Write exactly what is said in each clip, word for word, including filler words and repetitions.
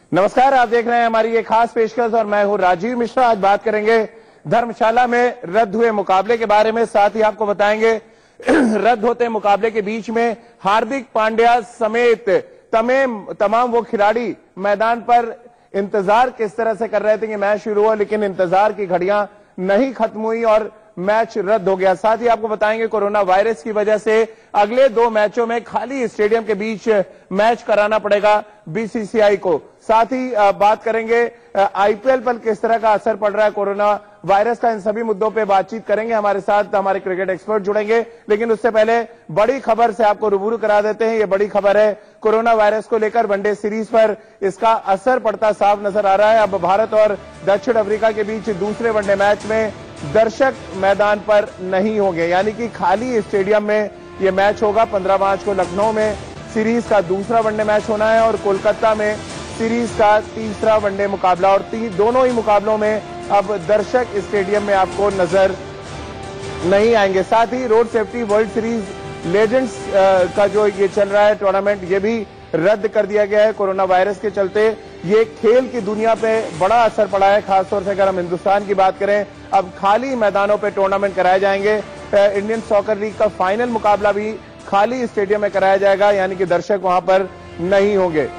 नमस्कार, आप देख रहे हैं हमारी ये खास पेशकश और मैं हूं राजीव मिश्रा। आज बात करेंगे धर्मशाला में रद्द हुए मुकाबले के बारे में, साथ ही आपको बताएंगे रद्द होते मुकाबले के बीच में हार्दिक पांड्या समेत तमाम तमाम वो खिलाड़ी मैदान पर इंतजार किस तरह से कर रहे थे कि मैच शुरू हो, लेकिन इंतजार की घड़ियां नहीं खत्म हुई और मैच रद्द हो गया। साथ ही आपको बताएंगे कोरोना वायरस की वजह से अगले दो मैचों में खाली स्टेडियम के बीच मैच कराना पड़ेगा बीसीसीआई को। साथ ही बात करेंगे आईपीएल पर किस तरह का असर पड़ रहा है कोरोना वायरस का। इन सभी मुद्दों पे बातचीत करेंगे। हमारे साथ हमारे क्रिकेट एक्सपर्ट जुड़ेंगे, लेकिन उससे पहले बड़ी खबर से आपको रूबरू करा देते हैं। ये बड़ी खबर है कोरोना वायरस को लेकर वनडे सीरीज पर इसका असर पड़ता साफ नजर आ रहा है। अब भारत और दक्षिण अफ्रीका के बीच दूसरे वनडे मैच में दर्शक मैदान पर नहीं होंगे, यानी कि खाली स्टेडियम में यह मैच होगा। पंद्रह मार्च को लखनऊ में सीरीज का दूसरा वनडे मैच होना है और कोलकाता में सीरीज का तीसरा वनडे मुकाबला, और दोनों ही मुकाबलों में अब दर्शक स्टेडियम में आपको नजर नहीं आएंगे। साथ ही road safety world series legends का जो ये चल रहा है टूर्नामेंट, ये भी रद्द कर दिया गया है कोरोना वायरस के चलते। ये खेल की दुनिया पे बड़ा असर पड़ा है, खासतौर से अगर हम हिंदुस्तान की बात करें। अब खाली मैदानों पे टूर्नामेंट कराए जाएंगे। इंडियन सॉकर लीग का फाइनल मुकाबला भी खाली स्टेडियम में कराया जाएगा, यानी कि दर्शक वहां पर नहीं होंगे।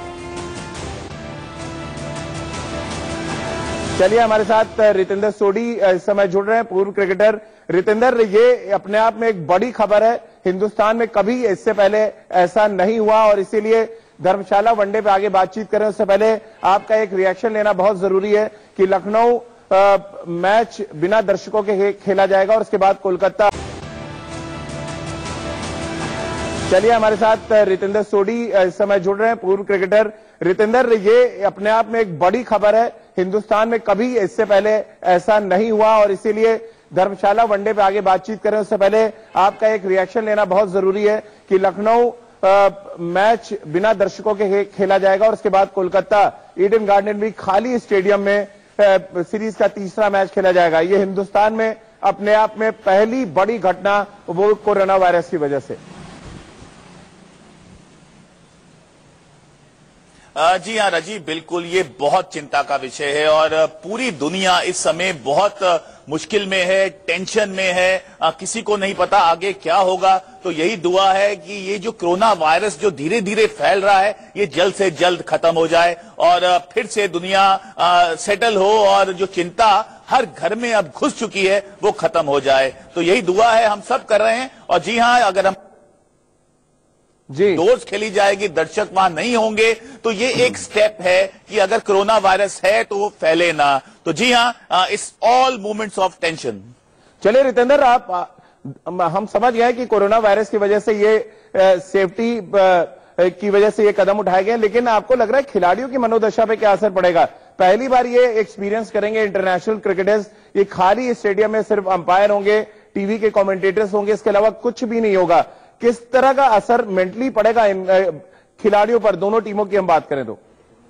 चलिए, हमारे साथ रितेंद्र सोडी इस समय जुड़ रहे हैं, पूर्व क्रिकेटर। रितेंद्र, ये अपने आप में एक बड़ी खबर है। हिंदुस्तान में कभी इससे पहले ऐसा नहीं हुआ और इसीलिए धर्मशाला वनडे पे आगे बातचीत करें उससे पहले आपका एक रिएक्शन लेना बहुत जरूरी है कि लखनऊ मैच बिना दर्शकों के खेला जाएगा और उसके बाद कोलकाता। चलिए, हमारे साथ रितेंद्र सोडी इस समय जुड़ रहे हैं, पूर्व क्रिकेटर। रितेंद्र, ये अपने आप में एक बड़ी खबर है। हिंदुस्तान में कभी इससे पहले ऐसा नहीं हुआ और इसीलिए धर्मशाला वनडे पे आगे बातचीत करें उससे पहले आपका एक रिएक्शन लेना बहुत जरूरी है कि लखनऊ मैच बिना दर्शकों के खेला जाएगा और उसके बाद कोलकाता ईडन गार्डन भी खाली स्टेडियम में सीरीज का तीसरा मैच खेला जाएगा। ये हिंदुस्तान में अपने आप में पहली बड़ी घटना, वो कोरोना वायरस की वजह से। जी हाँ राजीव, बिल्कुल ये बहुत चिंता का विषय है और पूरी दुनिया इस समय बहुत मुश्किल में है, टेंशन में है। किसी को नहीं पता आगे क्या होगा। तो यही दुआ है कि ये जो कोरोना वायरस जो धीरे धीरे फैल रहा है, ये जल्द से जल्द खत्म हो जाए और फिर से दुनिया आ, सेटल हो और जो चिंता हर घर में अब घुस चुकी है वो खत्म हो जाए। तो यही दुआ है, हम सब कर रहे हैं। और जी हाँ, अगर हम जी डोर्स खेली जाएगी, दर्शक वहां नहीं होंगे, तो ये एक स्टेप है कि अगर कोरोना वायरस है तो वो फैले ना। तो जी हाँ, it's all moments of tension. चलिए रितेंद्र, आप आ, हम समझ गए कि कोरोना वायरस की वजह से ये आ, सेफ्टी आ, की वजह से ये कदम उठाए गए, लेकिन आपको लग रहा है खिलाड़ियों की मनोदशा पे क्या असर पड़ेगा? पहली बार ये एक्सपीरियंस करेंगे इंटरनेशनल क्रिकेटर्स। ये खाली स्टेडियम में सिर्फ अंपायर होंगे, टीवी के कमेंटेटर्स होंगे, इसके अलावा कुछ भी नहीं होगा। किस तरह का असर मेंटली पड़ेगा इन खिलाड़ियों पर, दोनों टीमों की हम बात करें तो?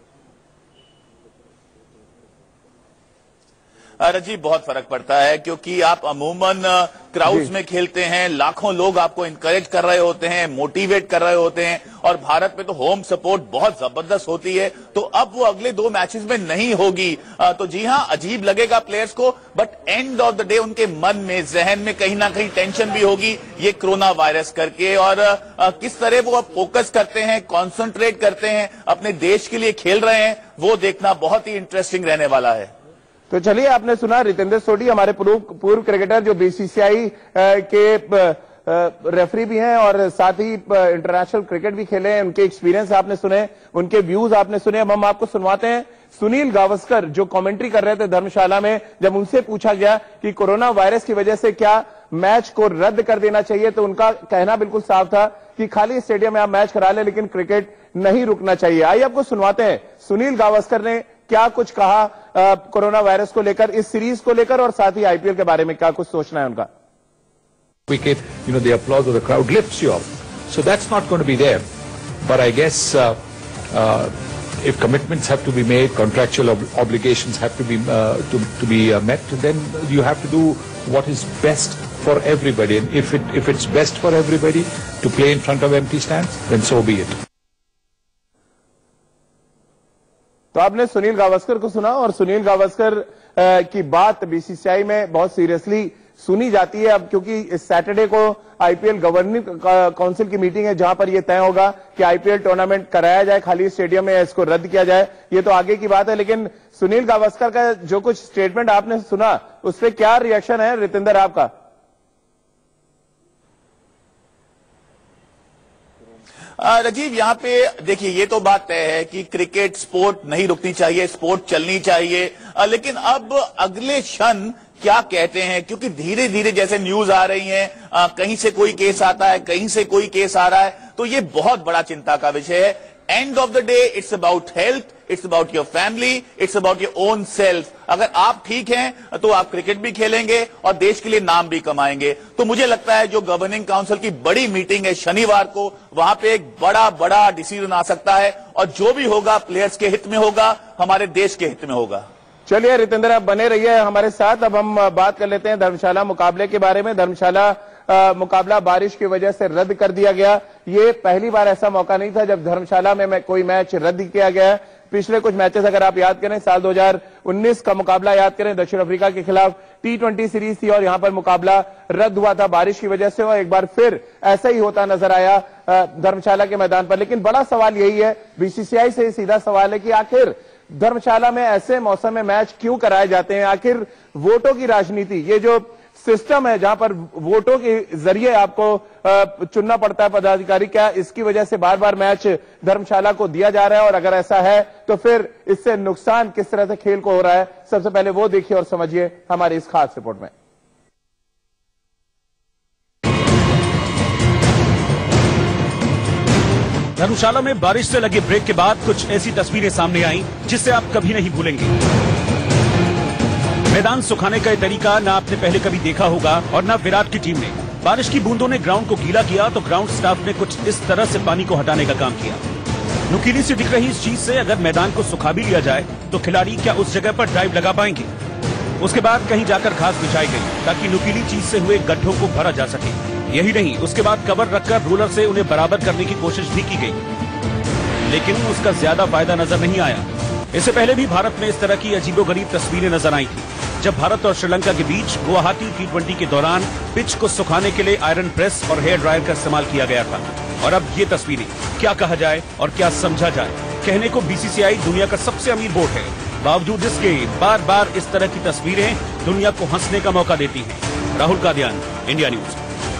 जी बहुत फर्क पड़ता है, क्योंकि आप अमूमन क्राउड्स में खेलते हैं, लाखों लोग आपको इंकरेज कर रहे होते हैं, मोटिवेट कर रहे होते हैं और भारत में तो होम सपोर्ट बहुत जबरदस्त होती है। तो अब वो अगले दो मैचेस में नहीं होगी। तो जी हाँ, अजीब लगेगा प्लेयर्स को, but end of the day उनके मन में, जहन में कहीं ना कहीं टेंशन भी होगी ये कोरोना वायरस करके। और किस तरह वो अब फोकस करते हैं, कॉन्सेंट्रेट करते हैं, अपने देश के लिए खेल रहे हैं, वो देखना बहुत ही इंटरेस्टिंग रहने वाला है। तो चलिए, आपने सुना रितेंद्र सोडी, हमारे पूर्व पूर्व क्रिकेटर जो बीसीसीआई के रेफरी भी हैं और साथ ही इंटरनेशनल क्रिकेट भी खेले हैं। उनके एक्सपीरियंस आपने सुने, उनके व्यूज आपने सुने। अब हम आपको सुनवाते हैं सुनील गावस्कर, जो कमेंट्री कर रहे थे धर्मशाला में। जब उनसे पूछा गया कि कोरोना वायरस की वजह से क्या मैच को रद्द कर देना चाहिए, तो उनका कहना बिल्कुल साफ था कि खाली स्टेडियम में आप मैच करा ले, लेकिन क्रिकेट नहीं रुकना चाहिए। आइए आपको सुनवाते हैं सुनील गावस्कर ने क्या कुछ कहा कोरोना वायरस को लेकर, इस सीरीज को लेकर, और साथ ही आईपीएल के बारे में क्या कुछ सोचना है उनका। Wicket, you know, the applause of the crowd lifts you up. So that's not going to be there. But I guess uh, uh, if commitments have to be made, contractual ob obligations have to be uh, to, to be uh, met, then you have to do what is best for everybody. And if it if it's best for everybody to play in front of empty stands, then so be it. तो आपने सुनील गावस्कर को सुना और सुनील गावस्कर की बात BCCI में बहुत seriously सुनी जाती है अब, क्योंकि इस सैटरडे को आईपीएल गवर्निंग काउंसिल की मीटिंग है जहां पर यह तय होगा कि आईपीएल टूर्नामेंट कराया जाए खाली स्टेडियम में या इसको रद्द किया जाए। ये तो आगे की बात है, लेकिन सुनील गावस्कर का जो कुछ स्टेटमेंट आपने सुना उस पर क्या रिएक्शन है रितेंद्र आपका? राजीव, यहाँ पे देखिए, ये तो बात तय है कि क्रिकेट स्पोर्ट नहीं रुकनी चाहिए, स्पोर्ट चलनी चाहिए, लेकिन अब अगले क्षण क्या कहते हैं, क्योंकि धीरे धीरे जैसे न्यूज आ रही हैं, आ, कहीं से कोई केस आता है, कहीं से कोई केस आ रहा है, तो ये बहुत बड़ा चिंता का विषय है। End of the day it's about health, it's about your family, it's about your own self. अगर आप ठीक हैं तो आप क्रिकेट भी खेलेंगे और देश के लिए नाम भी कमाएंगे। तो मुझे लगता है जो गवर्निंग काउंसिल की बड़ी मीटिंग है शनिवार को, वहां पे एक बड़ा बड़ा डिसीजन आ सकता है और जो भी होगा प्लेयर्स के हित में होगा, हमारे देश के हित में होगा। चलिए रितेंद्र, आप बने रहिए हमारे साथ। अब हम बात कर लेते हैं धर्मशाला मुकाबले के बारे में। धर्मशाला आ, मुकाबला बारिश की वजह से रद्द कर दिया गया। ये पहली बार ऐसा मौका नहीं था जब धर्मशाला में, में कोई मैच रद्द किया गया। पिछले कुछ मैचेस अगर आप याद करें, साल दो हज़ार उन्नीस का मुकाबला याद करें, दक्षिण अफ्रीका के खिलाफ टी ट्वेंटी सीरीज थी और यहां पर मुकाबला रद्द हुआ था बारिश की वजह से, और एक बार फिर ऐसा ही होता नजर आया धर्मशाला के मैदान पर। लेकिन बड़ा सवाल यही है, बीसीसीआई से सीधा सवाल है कि आखिर धर्मशाला में ऐसे मौसम में मैच क्यों कराए जाते हैं? आखिर वोटों की राजनीति, ये जो सिस्टम है जहां पर वोटों के जरिए आपको चुनना पड़ता है पदाधिकारी, क्या इसकी वजह से बार बार मैच धर्मशाला को दिया जा रहा है? और अगर ऐसा है तो फिर इससे नुकसान किस तरह से खेल को हो रहा है? सबसे पहले वो देखिए और समझिए हमारी इस खास रिपोर्ट में। धर्मशाला में बारिश से लगे ब्रेक के बाद कुछ ऐसी तस्वीरें सामने आई जिससे आप कभी नहीं भूलेंगे। मैदान सुखाने का ये तरीका ना आपने पहले कभी देखा होगा और ना विराट की टीम ने। बारिश की बूंदों ने ग्राउंड को गीला किया तो ग्राउंड स्टाफ ने कुछ इस तरह से पानी को हटाने का काम किया। नुकीली सी दिख रही इस चीज से अगर मैदान को सुखा भी लिया जाए तो खिलाड़ी क्या उस जगह पर ड्राइव लगा पाएंगे? उसके बाद कहीं जाकर घास बिछाई गई ताकि नुकीली चीज से हुए गड्ढों को भरा जा सके। यही नहीं, उसके बाद कवर रखकर रोलर से उन्हें बराबर करने की कोशिश भी की गई, लेकिन उसका ज्यादा फायदा नजर नहीं आया। इससे पहले भी भारत में इस तरह की अजीबोगरीब तस्वीरें नजर आई थी, जब भारत और श्रीलंका के बीच गुवाहाटी टी ट्वेंटी के दौरान पिच को सुखाने के लिए आयरन प्रेस और हेयर ड्रायर का इस्तेमाल किया गया था। और अब ये तस्वीरें, क्या कहा जाए और क्या समझा जाए? कहने को बीसीसीआई दुनिया का सबसे अमीर बोर्ड है, बावजूद इसके बार बार इस तरह की तस्वीरें दुनिया को हंसने का मौका देती हैं। Rahul Kadian, India news.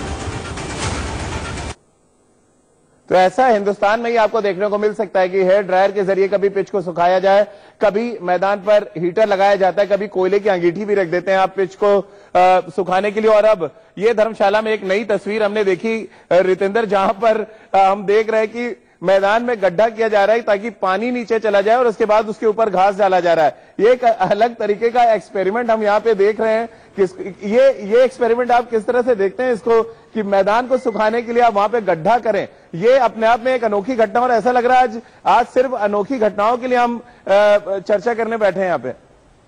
तो ऐसा हिंदुस्तान में ही आपको देखने को मिल सकता है कि हेयर ड्रायर के जरिए कभी पिच को सुखाया जाए, कभी मैदान पर हीटर लगाया जाता है, कभी कोयले की अंगीठी भी रख देते हैं आप पिच को आ, सुखाने के लिए। और अब ये धर्मशाला में एक नई तस्वीर हमने देखी रितेंद्र, जहां पर आ, हम देख रहे हैं कि मैदान में गड्ढा किया जा रहा है ताकि पानी नीचे चला जाए और उसके बाद उसके ऊपर घास डाला जा रहा है। ये एक अलग तरीके का एक्सपेरिमेंट हम यहाँ पे देख रहे हैं। किस ये ये एक्सपेरिमेंट आप किस तरह से देखते हैं इसको, कि मैदान को सुखाने के लिए आप वहां पे गड्ढा करें? ये अपने आप में एक अनोखी घटना, और ऐसा लग रहा है आज आज सिर्फ अनोखी घटनाओं के लिए हम आ, चर्चा करने बैठे हैं यहाँ पे।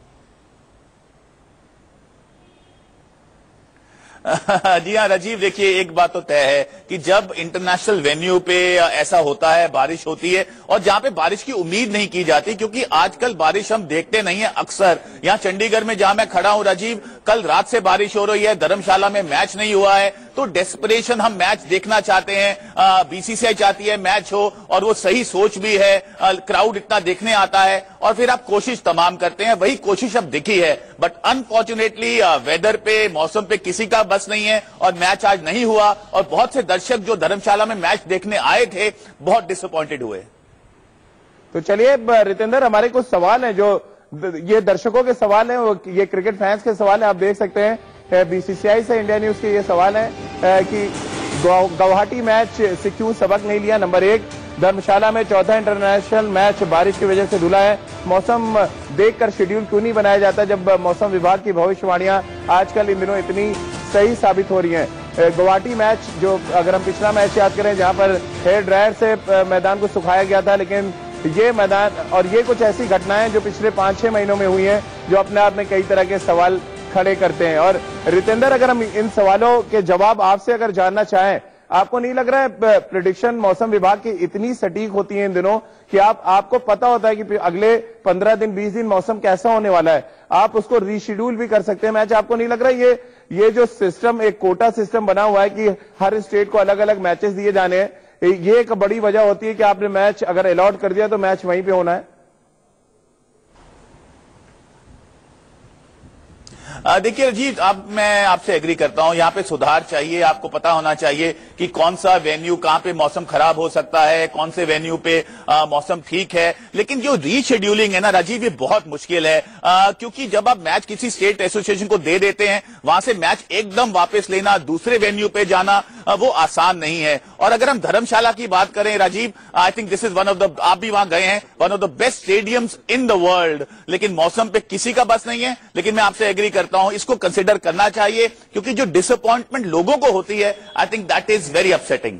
जी हाँ राजीव, देखिए एक बात तो तय है कि जब इंटरनेशनल वेन्यू पे ऐसा होता है, बारिश होती है और जहां पे बारिश की उम्मीद नहीं की जाती, क्योंकि आजकल बारिश हम देखते नहीं है अक्सर। यहां चंडीगढ़ में जहां मैं खड़ा हूं राजीव, कल रात से बारिश हो रही है, धर्मशाला में मैच नहीं हुआ है, तो डेस्परेशन, हम मैच देखना चाहते हैं, बीसीसीआई चाहती है मैच हो और वो सही सोच भी है, क्राउड इतना देखने आता है और फिर आप कोशिश तमाम करते हैं, वही कोशिश अब दिखी है। बट अनफॉर्चुनेटली वेदर पे, मौसम पे किसी का बस नहीं है और मैच आज नहीं हुआ और बहुत से दर्शक जो धर्मशाला में मैच देखने आए थे बहुत डिसअपॉइंटेड हुए। तो चलिए रितेंद्र, हमारे कुछ सवाल हैं, जो ये दर्शकों के सवाल हैं, वो ये क्रिकेट फैंस के सवाल हैं, आप देख सकते हैं। बीसीसीआई से इंडिया न्यूज के ये सवाल है कि गुवाहाटी मैच से क्यों सबक नहीं लिया? नंबर एक, धर्मशाला में चौथा इंटरनेशनल मैच बारिश की वजह से धुला है, मौसम देखकर शेड्यूल क्यों नहीं बनाया जाता जब मौसम विभाग की भविष्यवाणियां आजकल इन दिनों इतनी सही साबित हो रही हैं? गुवाहाटी मैच, जो अगर हम पिछला मैच याद करें जहां पर हेयर ड्रायर से मैदान को सुखाया गया था, लेकिन ये मैदान और ये कुछ ऐसी घटनाएं जो पिछले पांच छह महीनों में हुई हैं जो अपने आप में कई तरह के सवाल खड़े करते हैं। और रितेंद्र, अगर हम इन सवालों के जवाब आपसे अगर जानना चाहें, आपको नहीं लग रहा है प्रेडिक्शन मौसम विभाग की इतनी सटीक होती है इन दिनों कि आप आपको पता होता है कि अगले पंद्रह दिन बीस दिन मौसम कैसा होने वाला है, आप उसको रीशेड्यूल भी कर सकते हैं मैच। आपको नहीं लग रहा है ये ये जो सिस्टम, एक कोटा सिस्टम बना हुआ है कि हर स्टेट को अलग अलग मैचेस दिए जाने हैं, ये एक बड़ी वजह होती है कि आपने मैच अगर अलॉट कर दिया तो मैच वहीं पे होना है? देखिए रजीत, अब मैं आपसे एग्री करता हूं, यहां पे सुधार चाहिए। आपको पता होना चाहिए कि कौन सा वेन्यू, कहां पे मौसम खराब हो सकता है, कौन से वेन्यू पे आ, मौसम ठीक है। लेकिन जो रीशेड्यूलिंग है ना राजीव, ये बहुत मुश्किल है, आ, क्योंकि जब आप मैच किसी स्टेट एसोसिएशन को दे देते हैं, वहां से मैच एकदम वापस लेना, दूसरे वेन्यू पे जाना, आ, वो आसान नहीं है। और अगर हम धर्मशाला की बात करें Rajiv, I think this is one of the, आप भी वहां गए हैं, one of the best stadiums in the world. लेकिन मौसम पे किसी का बस नहीं है। लेकिन मैं आपसे एग्री करता हूं, इसको कंसीडर करना चाहिए, क्योंकि जो डिसअपॉइंटमेंट लोगों को होती है, I think that is very upsetting.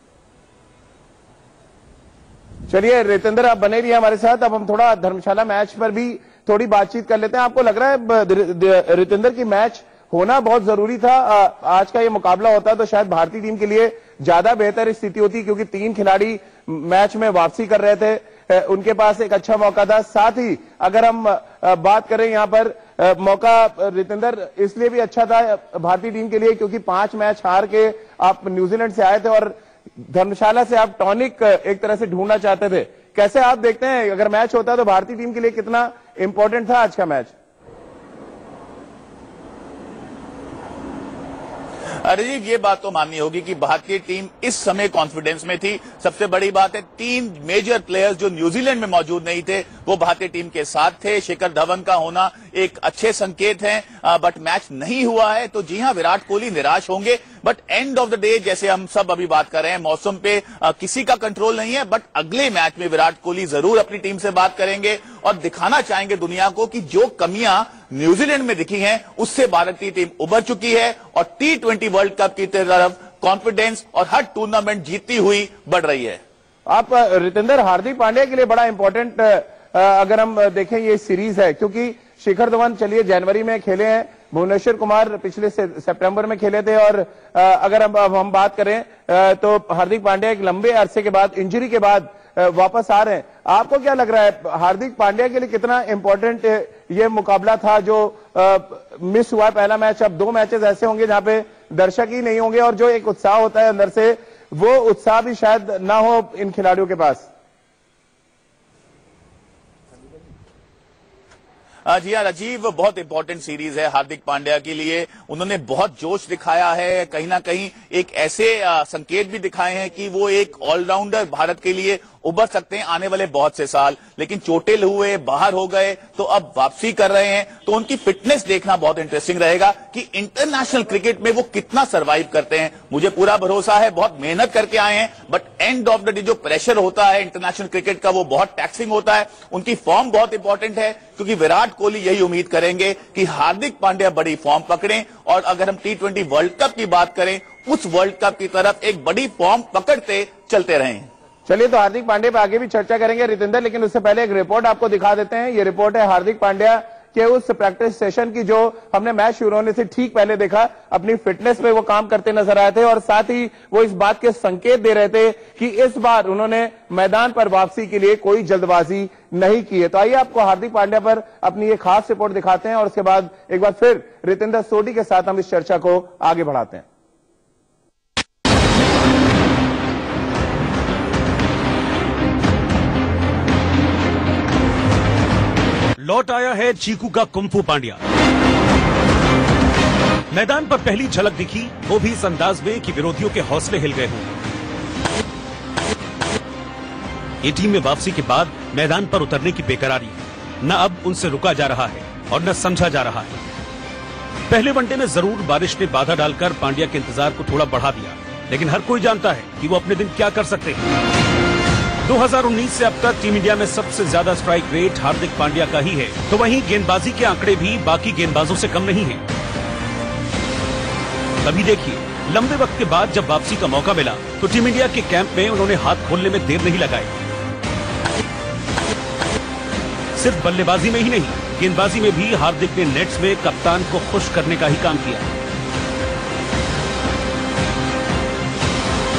चलिए रितेंद्र, आप बने रहिए हमारे साथ। अब हम थोड़ा धर्मशाला मैच पर भी थोड़ी बातचीत कर लेते हैं। आपको लग रहा है रितेंद्र की मैच होना बहुत जरूरी था? आज का ये मुकाबला होता तो शायद भारतीय टीम के लिए ज्यादा बेहतर स्थिति होती, क्योंकि तीन खिलाड़ी मैच में वापसी कर रहे थे, उनके पास एक अच्छा मौका था। साथ ही अगर हम बात करें यहाँ पर मौका रितेंद्र इसलिए भी अच्छा था भारतीय टीम के लिए, क्योंकि पांच मैच हार के आप न्यूजीलैंड से आए थे और धर्मशाला से आप टॉनिक एक तरह से ढूंढना चाहते थे। कैसे आप देखते हैं, अगर मैच होता तो भारतीय टीम के लिए कितना इंपॉर्टेंट था आज का मैच? राजीव, ये बात तो माननी होगी कि भारतीय टीम इस समय कॉन्फिडेंस में थी। सबसे बड़ी बात है, तीन मेजर प्लेयर्स जो न्यूजीलैंड में मौजूद नहीं थे, वो भारतीय टीम के साथ थे। शिखर धवन का होना एक अच्छे संकेत है, बट मैच नहीं हुआ है तो जी हां, विराट कोहली निराश होंगे। But end of the day, जैसे हम सब अभी बात कर रहे हैं, मौसम पे आ, किसी का कंट्रोल नहीं है। बट अगले मैच में विराट कोहली जरूर अपनी टीम से बात करेंगे और दिखाना चाहेंगे दुनिया को कि जो कमियां न्यूजीलैंड में दिखी हैं, उससे भारतीय टीम उबर चुकी है और टी ट्वेंटी वर्ल्ड कप की तरफ कॉन्फिडेंस और हर टूर्नामेंट जीतती हुई बढ़ रही है। आप रितेंद्र, हार्दिक पांड्या के लिए बड़ा इंपॉर्टेंट अगर हम देखें ये सीरीज है, क्योंकि शिखर धवन चलिए जनवरी में खेले हैं, भुवनेश्वर कुमार पिछले सितंबर में खेले थे, और अगर हम हम बात करें तो हार्दिक पांड्या एक लंबे अरसे के बाद, इंजरी के बाद वापस आ रहे हैं। आपको क्या लग रहा है हार्दिक पांड्या के लिए कितना इंपॉर्टेंट ये मुकाबला था जो आ, मिस हुआ पहला मैच? अब दो मैचेस ऐसे होंगे जहां पे दर्शक ही नहीं होंगे और जो एक उत्साह होता है अंदर से, वो उत्साह भी शायद ना हो इन खिलाड़ियों के पास। जी हाँ राजीव, बहुत इंपॉर्टेंट सीरीज है हार्दिक पांड्या के लिए। उन्होंने बहुत जोश दिखाया है, कहीं ना कहीं एक ऐसे आ, संकेत भी दिखाए हैं कि वो एक ऑलराउंडर भारत के लिए उभर सकते हैं आने वाले बहुत से साल। लेकिन चोटिल हुए, बाहर हो गए, तो अब वापसी कर रहे हैं, तो उनकी फिटनेस देखना बहुत इंटरेस्टिंग रहेगा कि इंटरनेशनल क्रिकेट में वो कितना सर्वाइव करते हैं। मुझे पूरा भरोसा है, बहुत मेहनत करके आए हैं, but end of the day जो प्रेशर होता है इंटरनेशनल क्रिकेट का, वो बहुत टैक्सिंग होता है। उनकी फॉर्म बहुत इंपॉर्टेंट है, क्योंकि विराट कोहली यही उम्मीद करेंगे कि हार्दिक पांड्या बड़ी फॉर्म पकड़ें, और अगर हम टी ट्वेंटी वर्ल्ड कप की बात करें, उस वर्ल्ड कप की तरफ एक बड़ी फॉर्म पकड़ते चलते रहें। चलिए, तो हार्दिक पांड्या पे आगे भी चर्चा करेंगे रितेंद्र, लेकिन उससे पहले एक रिपोर्ट आपको दिखा देते हैं। ये रिपोर्ट है हार्दिक पांड्या के उस प्रैक्टिस सेशन की जो हमने मैच शुरू होने से ठीक पहले देखा। अपनी फिटनेस पे वो काम करते नजर आए थे और साथ ही वो इस बात के संकेत दे रहे थे कि इस बार उन्होंने मैदान पर वापसी के लिए कोई जल्दबाजी नहीं की है। तो आइए आपको हार्दिक पांड्या पर अपनी ये खास रिपोर्ट दिखाते हैं और उसके बाद एक बार फिर रितेंद्र सोढी के साथ हम इस चर्चा को आगे बढ़ाते हैं। लौट आया है चीकू का कुंफू पांड्या। मैदान पर पहली झलक दिखी, वो भी इस अंदाज में कि विरोधियों के हौसले हिल गए हों। ये टीम में वापसी के बाद मैदान पर उतरने की बेकरारी है। न अब उनसे रुका जा रहा है और न समझा जा रहा है। पहले वनडे में जरूर बारिश ने बाधा डालकर पांड्या के इंतजार को थोड़ा बढ़ा दिया, लेकिन हर कोई जानता है कि वो अपने दिन क्या कर सकते हैं। दो हज़ार उन्नीस से अब तक टीम इंडिया में सबसे ज्यादा स्ट्राइक रेट हार्दिक पांड्या का ही है, तो वहीं गेंदबाजी के आंकड़े भी बाकी गेंदबाजों से कम नहीं हैं। तभी देखिए, लंबे वक्त के बाद जब वापसी का मौका मिला तो टीम इंडिया के कैंप में उन्होंने हाथ खोलने में देर नहीं लगाई। सिर्फ बल्लेबाजी में ही नहीं, गेंदबाजी में भी हार्दिक ने नेट्स में कप्तान को खुश करने का ही काम किया।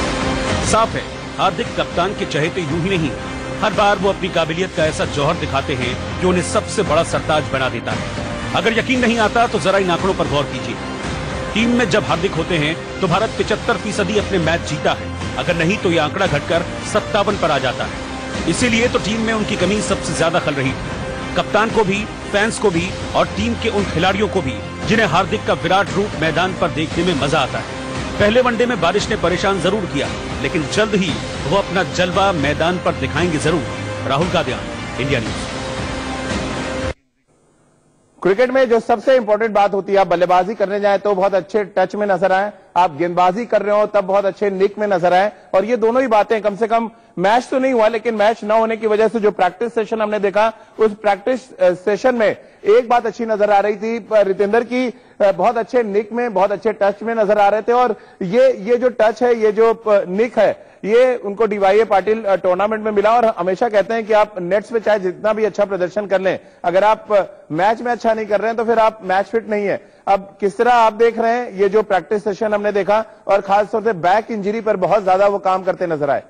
साफ है, हार्दिक कप्तान के चहेते यूं ही नहीं, हर बार वो अपनी काबिलियत का ऐसा जौहर दिखाते हैं कि उन्हें सबसे बड़ा सरताज बना देता है। अगर यकीन नहीं आता तो जरा इन आंकड़ों पर गौर कीजिए। टीम में जब हार्दिक होते हैं तो भारत पिचहत्तर फीसदी अपने मैच जीता है, अगर नहीं तो ये आंकड़ा घटकर सत्तावन पर आ जाता है। इसीलिए तो टीम में उनकी कमी सबसे ज्यादा खल रही थी। कप्तान को भी, फैंस को भी और टीम के उन खिलाड़ियों को भी जिन्हें हार्दिक का विराट रूप मैदान पर देखने में मजा आता है। पहले वनडे में बारिश ने परेशान जरूर किया, लेकिन जल्द ही वो अपना जलवा मैदान पर दिखाएंगे जरूर। Rahul Kadian, India news. Cricket में जो सबसे इंपॉर्टेंट बात होती है, आप बल्लेबाजी करने जाएं तो बहुत अच्छे टच में नजर आए, आप गेंदबाजी कर रहे हो तब बहुत अच्छे निक में नजर आए। और ये दोनों ही बातें, कम से कम मैच तो नहीं हुआ लेकिन मैच न होने की वजह से जो प्रैक्टिस सेशन हमने देखा, उस प्रैक्टिस सेशन में एक बात अच्छी नजर आ रही थी, रितेंद्र की बहुत अच्छे निक में, बहुत अच्छे टच में नजर आ रहे थे। और ये ये जो टच है, ये जो निक है, ये उनको डीवाईए पाटिल टूर्नामेंट में मिला। और हमेशा कहते हैं कि आप नेट्स पे चाहे जितना भी अच्छा प्रदर्शन कर लें, अगर आप मैच में अच्छा नहीं कर रहे हैं तो फिर आप मैच फिट नहीं है। अब किस तरह आप देख रहे हैं ये जो प्रैक्टिस सेशन हमने देखा, और खासतौर से बैक इंजरी पर बहुत ज्यादा वो काम करते नजर आए।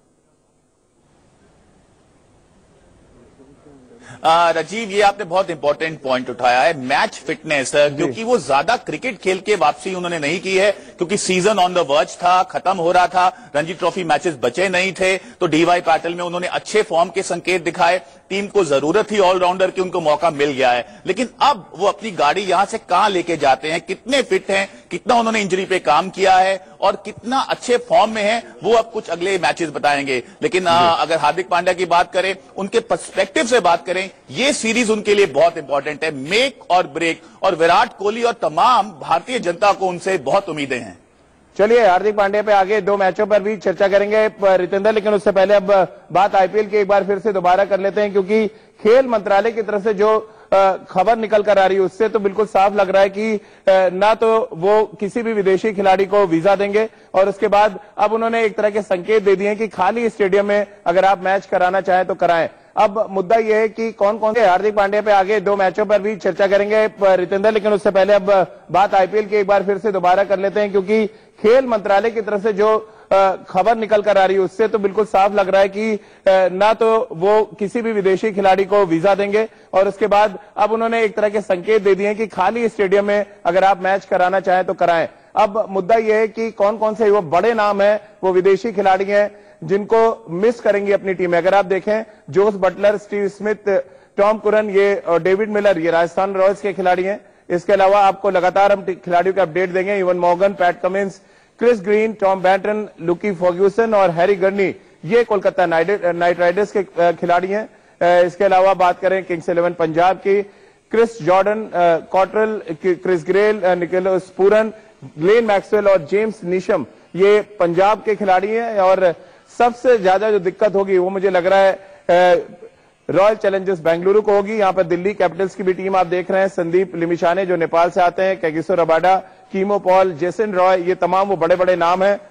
राजीव, ये आपने बहुत इंपॉर्टेंट पॉइंट उठाया है, मैच फिटनेस, क्योंकि वो ज्यादा क्रिकेट खेल के वापसी उन्होंने नहीं की है, क्योंकि सीजन ऑन द वर्ज था, खत्म हो रहा था, रणजी ट्रॉफी मैचेस बचे नहीं थे। तो डीवाई पाटिल में उन्होंने अच्छे फॉर्म के संकेत दिखाए, टीम को जरूरत थी ऑलराउंडर की, उनको मौका मिल गया है। लेकिन अब वो अपनी गाड़ी यहां से कहां लेके जाते हैं, कितने फिट हैं, कितना उन्होंने इंजरी पे काम किया है और कितना अच्छे फॉर्म में है, वो अब कुछ अगले मैचेस बताएंगे। लेकिन आ, अगर हार्दिक पांड्या की बात करें, उनके पर्सपेक्टिव से बात करें, ये सीरीज उनके लिए बहुत इंपॉर्टेंट है, मेक और ब्रेक। और विराट कोहली और तमाम भारतीय जनता को उनसे बहुत उम्मीदें हैं। चलिए, हार्दिक पांड्या पे आगे दो मैचों पर भी चर्चा करेंगे रितेंद्र, लेकिन उससे पहले अब बात आईपीएल की एक बार फिर से दोबारा कर लेते हैं, क्योंकि खेल मंत्रालय की तरफ से जो खबर निकल कर आ रही है उससे तो बिल्कुल साफ लग रहा है कि ना तो वो किसी भी विदेशी खिलाड़ी को वीजा देंगे, और उसके बाद अब उन्होंने एक तरह के संकेत दे दिए हैं कि खाली स्टेडियम में अगर आप मैच कराना चाहें तो कराएं। अब मुद्दा यह है कि कौन कौन से, हार्दिक पांड्या पे आगे दो मैचों पर भी चर्चा करेंगे रितेंद्र, लेकिन उससे पहले अब बात आईपीएल की एक बार फिर से दोबारा कर लेते हैं, क्योंकि खेल मंत्रालय की तरफ से जो खबर निकल कर आ रही है उससे तो बिल्कुल साफ लग रहा है कि ना तो वो किसी भी विदेशी खिलाड़ी को वीजा देंगे, और उसके बाद अब उन्होंने एक तरह के संकेत दे दिए हैं कि खाली स्टेडियम में अगर आप मैच कराना चाहें तो कराएं। अब मुद्दा यह है कि कौन कौन से वो बड़े नाम है, वो विदेशी खिलाड़ी हैं जिनको मिस करेंगे अपनी टीम में। अगर आप देखें, Jos Buttler, Steve Smith, Tom Curran, ये और डेविड मिलर, ये राजस्थान रॉयल्स के खिलाड़ी हैं। इसके अलावा आपको लगातार हम खिलाड़ियों के अपडेट देंगे, Eoin Morgan, Pat Cummins, Chris Green, Tom Banton, Lockie Ferguson और हैरी गर्नी, ये कोलकाता नाइट राइडर्स के खिलाड़ी हैं। इसके अलावा बात करें किंग्स इलेवन पंजाब की, Chris Jordan, Cottrell, Chris Gayle, Nicholas Pooran, Glenn Maxwell और जेम्स नीशम, ये पंजाब के खिलाड़ी हैं। और सबसे ज्यादा जो दिक्कत होगी वो मुझे लग रहा है रॉयल चैलेंजर्स बेंगलुरु को होगी। यहां पर दिल्ली कैपिटल्स की भी टीम आप देख रहे हैं, संदीप लिमिशाने जो नेपाल से आते हैं, Kagiso Rabada, Keemo Paul, Jason Roy, ये तमाम वो बड़े बड़े नाम हैं।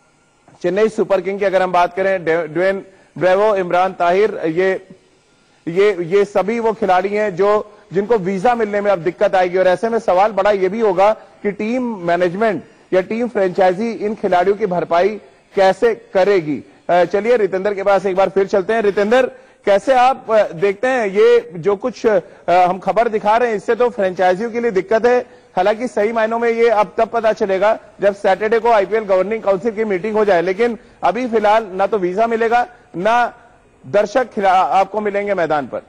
चेन्नई सुपर किंग की अगर हम बात करें, ड्वेन ब्रेवो, इमरान ताहिर, ये ये ये सभी वो खिलाड़ी हैं जो जिनको वीजा मिलने में अब दिक्कत आएगी। और ऐसे में सवाल बड़ा ये भी होगा कि टीम मैनेजमेंट या टीम फ्रेंचाइजी इन खिलाड़ियों की भरपाई कैसे करेगी। चलिए रितेंद्र के पास एक बार फिर चलते हैं। रितेंद्र, कैसे आप देखते हैं ये जो कुछ हम खबर दिखा रहे हैं, इससे तो फ्रेंचाइजियों के लिए दिक्कत है। हालांकि सही मायनों में ये अब तब पता चलेगा जब सैटरडे को आईपीएल गवर्निंग काउंसिल की मीटिंग हो जाए, लेकिन अभी फिलहाल ना तो वीजा मिलेगा, ना दर्शक आपको मिलेंगे मैदान पर।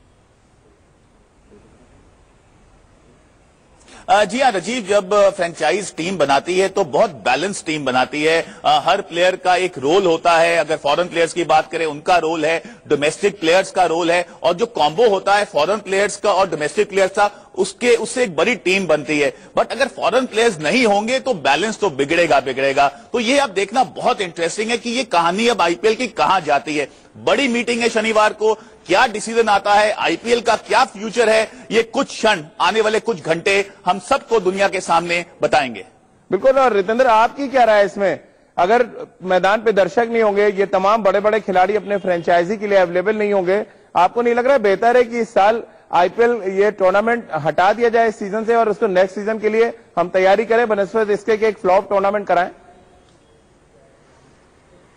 जी हाँ राजीव, जब फ्रेंचाइज टीम बनाती है तो बहुत बैलेंस टीम बनाती है। हर प्लेयर का एक रोल होता है। अगर फॉरेन प्लेयर्स की बात करें, उनका रोल है, डोमेस्टिक प्लेयर्स का रोल है, और जो कॉम्बो होता है फॉरेन प्लेयर्स का और डोमेस्टिक प्लेयर्स का, उसके उससे एक बड़ी टीम बनती है। बट अगर फॉरेन प्लेयर्स नहीं होंगे तो बैलेंस तो बिगड़ेगा बिगड़ेगा तो ये अब देखना बहुत इंटरेस्टिंग है कि ये कहानी अब आईपीएल की कहां जाती है। बड़ी मीटिंग है शनिवार को, क्या डिसीजन आता है, आईपीएल का क्या फ्यूचर है, ये कुछ क्षण, आने वाले कुछ घंटे हम सबको दुनिया के सामने बताएंगे। बिल्कुल। और रितेंद्र, आपकी क्या राय है इसमें? अगर मैदान पे दर्शक नहीं होंगे, ये तमाम बड़े बड़े खिलाड़ी अपने फ्रेंचाइजी के लिए अवेलेबल नहीं होंगे, आपको नहीं लग रहा है बेहतर है कि इस साल आईपीएल ये टूर्नामेंट हटा दिया जाए इस सीजन से और उसको नेक्स्ट सीजन के लिए हम तैयारी करें, बनस्पत इसके कि एक फ्लॉप टूर्नामेंट कराएं?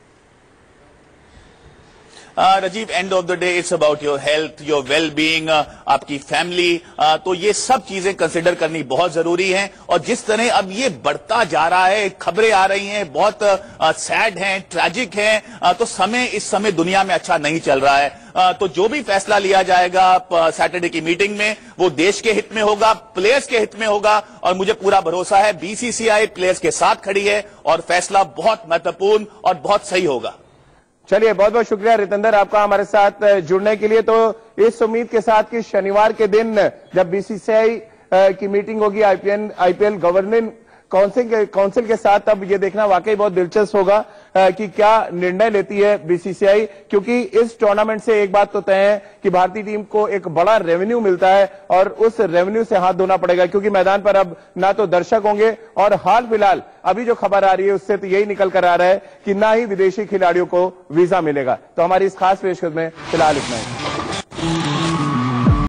Rajiv, end of the day it's about your health, your well being, आपकी फैमिली, तो ये सब चीजें कंसिडर करनी बहुत जरूरी है। और जिस तरह अब ये बढ़ता जा रहा है, खबरें आ रही हैं बहुत सैड हैं, ट्रैजिक हैं, तो समय इस समय दुनिया में अच्छा नहीं चल रहा है। तो जो भी फैसला लिया जाएगा सैटरडे की मीटिंग में, वो देश के हित में होगा, प्लेयर्स के हित में होगा, और मुझे पूरा भरोसा है बीसीसीआई प्लेयर्स के साथ खड़ी है और फैसला बहुत महत्वपूर्ण और बहुत सही होगा। चलिए, बहुत बहुत शुक्रिया रितेंद्र आपका हमारे साथ जुड़ने के लिए। तो इस उम्मीद के साथ कि शनिवार के दिन जब बीसीसीआई की मीटिंग होगी आईपीएल आईपीएल गवर्निंग काउंसिल के काउंसिल के साथ, तब ये देखना वाकई बहुत दिलचस्प होगा कि क्या निर्णय लेती है बीसीसीआई, क्योंकि इस टूर्नामेंट से एक बात तो तय है कि भारतीय टीम को एक बड़ा रेवेन्यू मिलता है और उस रेवेन्यू से हाथ धोना पड़ेगा, क्योंकि मैदान पर अब ना तो दर्शक होंगे, और हाल फिलहाल अभी जो खबर आ रही है उससे तो यही निकल कर आ रहा है कि ना ही विदेशी खिलाड़ियों को वीजा मिलेगा। तो हमारी इस खास पेशकश में फिलहाल इतना ही।